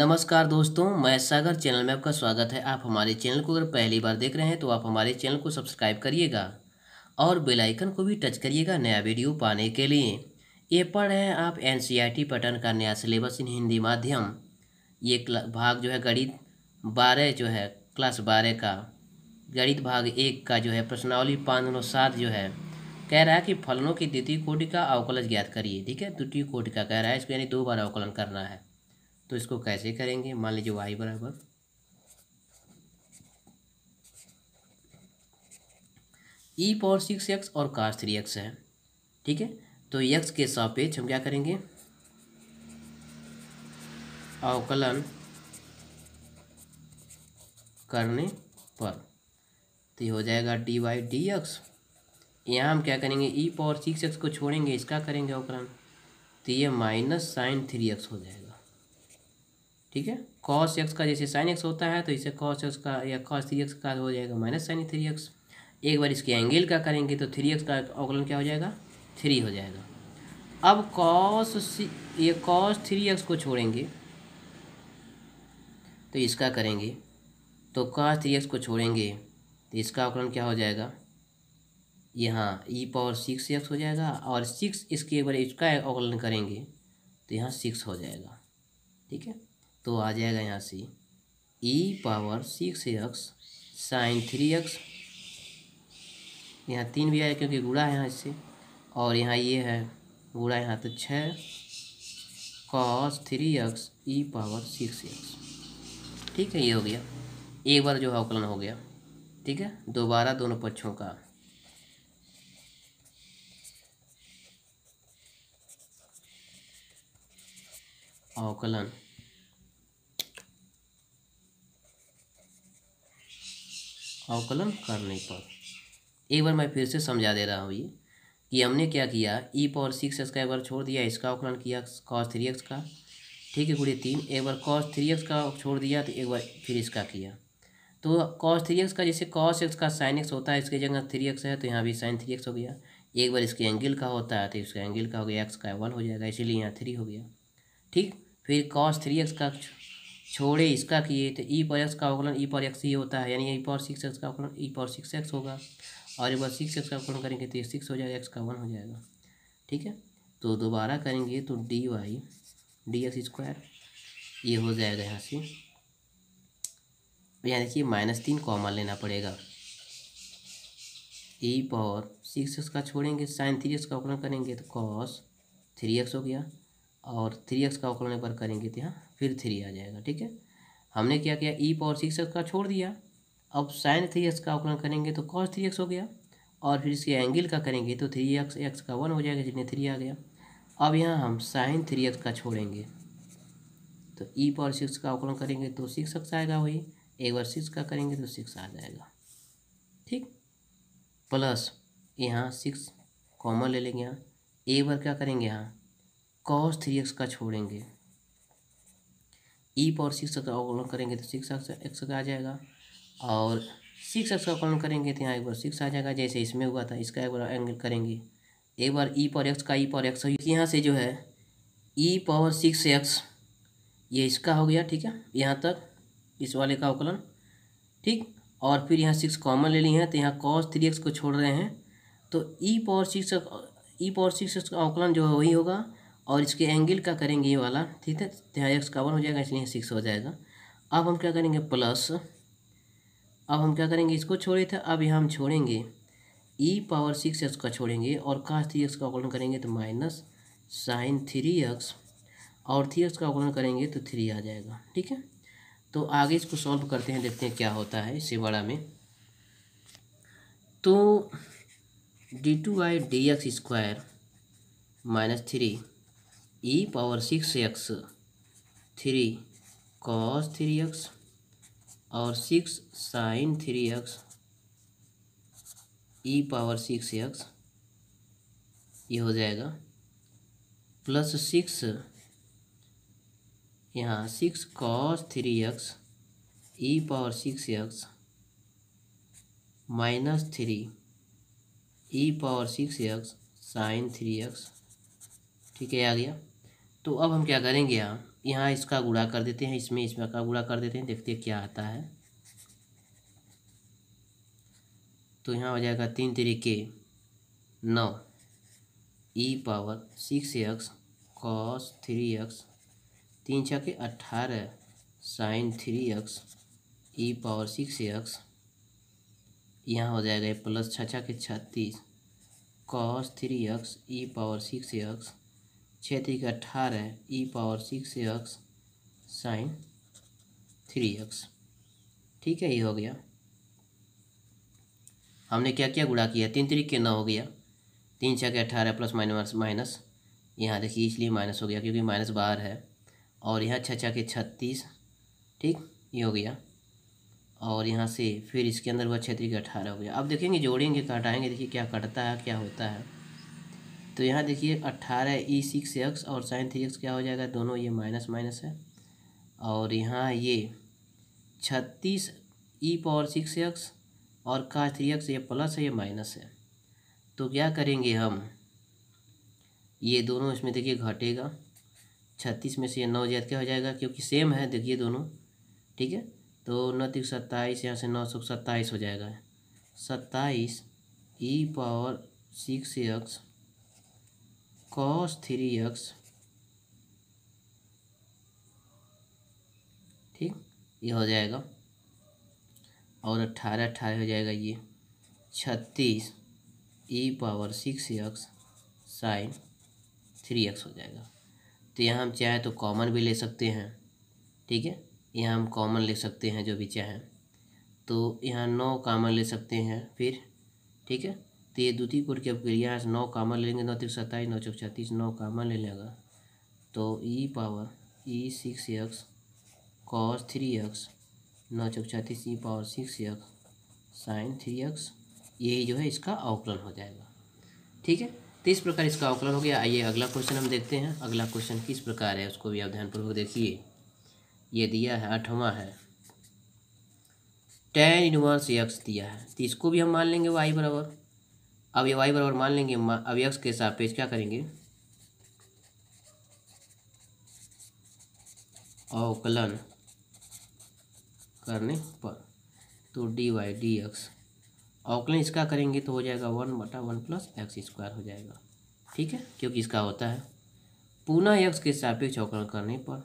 नमस्कार दोस्तों, मैं सागर चैनल में आपका स्वागत है। आप हमारे चैनल को अगर पहली बार देख रहे हैं तो आप हमारे चैनल को सब्सक्राइब करिएगा और बेल आइकन को भी टच करिएगा नया वीडियो पाने के लिए। ये पढ़ रहे हैं आप एनसीईआरटी पैटर्न का नया सिलेबस इन हिंदी माध्यम। ये भाग जो है गणित 12 जो है क्लास 12 का गणित भाग 1 का जो है प्रश्नावली 5.7 जो है कह रहा है कि फलनों की द्वितीय कोटि का अवकलज ज्ञात करिए। ठीक है, द्वितीय कोटि का कह रहा है, इसको यानी 2 बार अवकलन करना है। तो इसको कैसे करेंगे? मान लीजिए y बराबर e⁴ और cos 3x है। ठीक है, तो x के सापेक्ष हम क्या करेंगे? अवकलन करने पर तो ये हो जाएगा dy/dx। यहाँ हम क्या करेंगे? e⁴ को छोड़ेंगे, इसका करेंगे अवकलन, तो ये -sin 3x हो जाएगा। ठीक है, cos x का जैसे sin x होता है तो इसे cos x का या cos 3x का हो जाएगा -sin 3x। एक बार इसके एंगल का करेंगे तो 3x का अवकलन क्या हो जाएगा? 3 हो जाएगा। अब cos 3x को छोड़ेंगे तो इसका करेंगे, तो cos 3x को छोड़ेंगे तो इसका अवकलन क्या हो जाएगा? यहाँ e⁴ हो जाएगा और 6 इसके एक बार इसका अवकलन करेंगे तो यहाँ 6 हो जाएगा। ठीक है, तो आ जाएगा यहाँ से e⁴ sin 3x, यहाँ 3 भी आया क्योंकि गुणा है यहाँ इससे, और यहाँ ये है गुणा यहाँ तो 6 cos 3x e⁴ ठीक है, ये हो गया। एक बार जो है अवकलन हो गया। ठीक है, दोबारा दोनों पक्षों का अवकलन करने पर एक बार मैं फिर से समझा दे रहा हूँ ये कि हमने क्या किया, e⁴ का एक बार छोड़ दिया, इसका अवकलन किया cos 3x का। ठीक है, गुणे 3, एक बार cos 3x का छोड़ दिया तो एक बार फिर इसका किया। तो cos 3x का जैसे cos x का sin x होता है, इसकी जगह 3x है तो यहाँ भी sin 3x हो गया। एक बार इसके एंगल का होता है तो इसका एंगल का हो गया x का 1 हो जाएगा, इसीलिए यहाँ 3 हो गया। ठीक, फिर cos 3x का छोड़े इसका किए तो e⁴ का अवकलन e⁴x ही होता है, यानी e⁴ का अवकलन e⁴ होगा, और एक बार 6x का अवकलन करेंगे तो ये 6 हो जाएगा, x का 1 हो जाएगा। ठीक है, तो दोबारा करेंगे तो dy/dx² ये हो जाएगा यहाँ से। यहाँ देखिए -3 कॉमन लेना पड़ेगा, e⁴ का छोड़ेंगे, sin 3x का अवकलन करेंगे तो cos 3x हो गया, और 3x का अवकलन एक बार करेंगे तो यहाँ फिर 3 आ जाएगा। ठीक है, हमने क्या किया, e⁴ का छोड़ दिया, अब sin 3x का अवकलन करेंगे तो cos 3x हो गया, और फिर इसके एंगल का करेंगे तो 3x x का 1 हो जाएगा, जितने 3 आ गया। अब यहाँ हम sin 3x का छोड़ेंगे तो e⁴ का अवकलन करेंगे तो 6x आएगा, वही एक बार 6 का करेंगे तो 6 आ जाएगा। ठीक, प्लस यहाँ 6 कॉमन ले लेंगे, यहाँ एक बार क्या करेंगे, यहाँ cos 3x का छोड़ेंगे, e⁴ का अवकलन करेंगे तो 6x आ जाएगा, और 6x का अवकलन करेंगे तो यहाँ एक बार 6 आ जाएगा, जैसे इसमें हुआ था। इसका एक बार एंगल करेंगे, एक बार e⁴ का e⁴ यहाँ से जो है e⁴ ये इसका हो गया। ठीक है, यहाँ तक इस वाले का अवकलन। ठीक, और फिर यहाँ 6 कॉमन ले लिए हैं तो यहाँ cos 3x को छोड़ रहे हैं तो e⁴ का अवकलन जो है वही होगा, और इसके एंगल का करेंगे ये वाला। ठीक है, तो यहाँ x का 1 हो जाएगा, इसलिए 6 हो जाएगा। अब हम क्या करेंगे, प्लस अब हम क्या करेंगे, इसको छोड़े थे, अब यहाँ हम छोड़ेंगे e⁴ का छोड़ेंगे और cos 3x का अवकलन करेंगे तो -sin 3x, और 3x का अवकलन करेंगे तो 3 आ जाएगा। ठीक है, तो आगे इसको सॉल्व करते हैं, देखते हैं क्या होता है इससे बड़ा में। तो d2/dx² -3 e⁴ 3 cos 3x और 6 sin 3x e⁴ ये हो जाएगा, प्लस 6 यहाँ 6 cos 3x e⁴ -3 e⁴ sin 3x। ठीक है, आ गया। तो अब हम क्या करेंगे, यहाँ यहाँ इसका गुणा कर देते हैं, इसमें का गुणा कर देते हैं, देखते हैं क्या आता है। तो यहाँ हो जाएगा 3 तरीके 9 e⁻6x cos 3x 3 छके 18 sin 3x e⁻6x। यहाँ हो जाएगा प्लस 6 छके 36 cos 3x e⁻6x 6 तरीके 18 e⁻6x sin 3x। ठीक है, ये हो गया। हमने क्या क्या गुणा किया, 3 तरीके 9 हो गया, 3 छके 18 प्लस माइनस यहाँ देखिए इसलिए माइनस हो गया क्योंकि माइनस बाहर है, और यहाँ 6 छके 36। ठीक, ये हो गया। और यहाँ से फिर इसके अंदर हुआ 6 तरीके 18 हो गया। अब देखेंगे जोड़ेंगे घटाएंगे, देखिए क्या कटता है क्या होता है। तो यहाँ देखिए 18 e⁻6x और sin 3x क्या हो जाएगा, दोनों ये माइनस माइनस है। और यहाँ ये 36 e⁻6x और cos 3x ये प्लस है, ये माइनस है। तो क्या करेंगे हम, ये दोनों इसमें देखिए घटेगा, 36 में से ये 9 ज्यादा क्या हो जाएगा, क्योंकि सेम है देखिए दोनों। ठीक है, तो 9 3 27, यहाँ से 9 27 हो जाएगा, 27 e⁻6x cos 3x। ठीक, ये हो जाएगा। और 18 हो जाएगा, ये 36 e⁻6x sin 3x हो जाएगा। तो यहाँ हम चाहे तो कॉमन भी ले सकते हैं। ठीक है, यहाँ हम कॉमन ले सकते हैं जो भी चाहें, तो यहाँ 9 कॉमन ले सकते हैं फिर। ठीक है, तो ये द्वितीय कोट की अब यहाँ से 9 कॉमन ले लेंगे, 9 3 27 9 4 36, 9 कॉमन ले लेगा तो e⁻6x cos 3x 9 4 36 e⁻6x sin 3x, यही जो है इसका अवकलन हो जाएगा। ठीक है, तो इस प्रकार इसका अवकलन हो गया। आइए अगला क्वेश्चन हम देखते हैं। अगला क्वेश्चन किस प्रकार है उसको भी आप ध्यानपूर्वक देखिए। ये दिया है 8वां है, tan 1x दिया है, तो इसको भी हम मान लेंगे y बराबर। अब ये y बराबर मान लेंगे, अब x के सापेक्ष क्या करेंगे, अवकलन करने पर। तो dy/dx अवकलन इसका करेंगे तो हो जाएगा 1/1 + x² हो जाएगा। ठीक है, क्योंकि इसका होता है पुनः x के सापेक्ष अवकलन करने पर।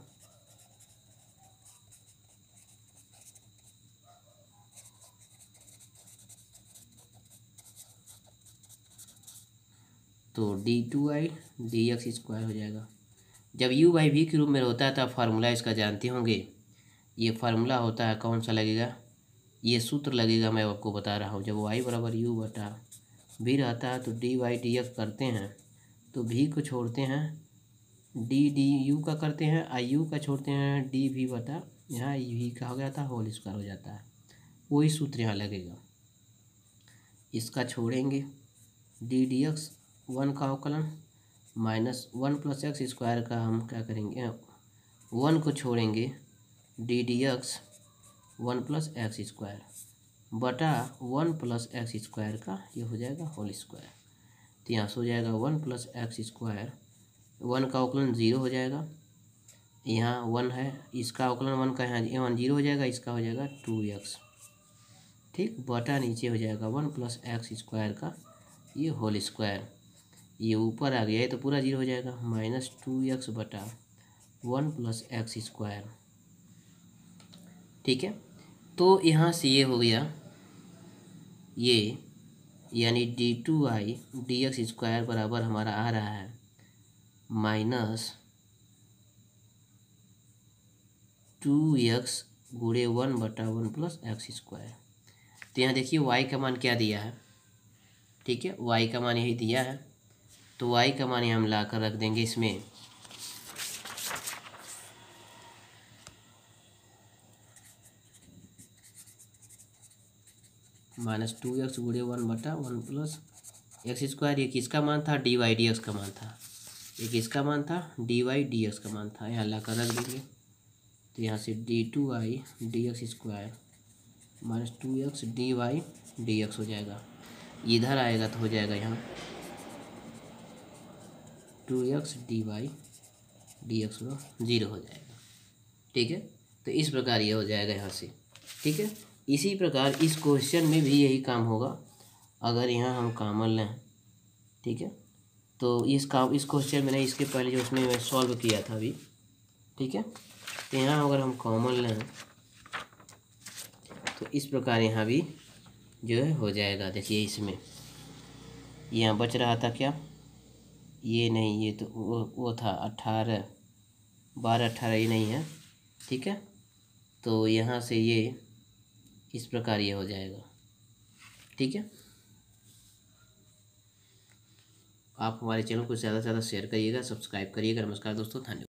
तो d2i/dx² हो जाएगा। जब u/v के रूप में होता है तब फार्मूला इसका जानते होंगे। ये फार्मूला होता है, कौन सा लगेगा, ये सूत्र लगेगा, मैं आपको बता रहा हूँ। जब y = u/v रहता है तो dy/dx करते हैं, तो v को छोड़ते हैं du का करते हैं, u का छोड़ते हैं dv/, यहाँ v का हो गया था होल स्क्वायर हो जाता है, वही सूत्र यहाँ लगेगा। इसका छोड़ेंगे ddx 1 का अवकलन -1 + x² का हम क्या करेंगे, 1 को छोड़ेंगे ddx 1 + x² बटा 1 + x² का ये हो जाएगा होल स्क्वायर। तो यहाँ से हो जाएगा 1 + x², 1 का अवकलन 0 हो जाएगा, यहाँ 1 है, इसका अवकलन 1 का यहाँ 1 0 हो जाएगा, इसका हो जाएगा 2x। ठीक, बटा नीचे हो जाएगा 1 + x² का ये होल स्क्वायर, ये ऊपर आ गया है तो पूरा 0 हो जाएगा, -2x बटा 1 + x²। ठीक है, तो यहाँ से ये हो गया, ये यानी d2i/dx² बराबर हमारा आ रहा है -2x × 1/1 + x²। तो यहाँ देखिए y का मान क्या दिया है। ठीक है, y का मान यही दिया है, तो y का मान हम ला कर रख देंगे इसमें, -2x × 1/1 + x²। ये किसका मान था, dy/dx का मान था, ये किसका मान था, dy/dx का मान था, यहाँ ला कर रख देंगे। तो यहाँ से d2i/dx² -2x dy/dx हो जाएगा, इधर आएगा तो हो जाएगा यहाँ 2x dy/dx 0 हो जाएगा। ठीक है। तो इस प्रकार ये हो जाएगा यहाँ से, ठीक है। इसी प्रकार इस क्वेश्चन में भी यही काम होगा। अगर यहाँ हम कॉमन लें, ठीक है, तो इस क्वेश्चन में नहीं, इसके पहले जो उसमें मैं सॉल्व किया था अभी, ठीक है। तो यहाँ अगर हम कॉमन लें तो इस प्रकार यहाँ भी जो है हो जाएगा। देखिए इसमें यहाँ बच रहा था क्या, ये नहीं, ये तो वो था 18, 12 18 ये नहीं है, ठीक है। तो यहाँ से ये इस प्रकार ये हो जाएगा, ठीक है। आप हमारे चैनल को ज़्यादा से ज़्यादा शेयर करिएगा, सब्सक्राइब करिएगा। नमस्कार दोस्तों, धन्यवाद।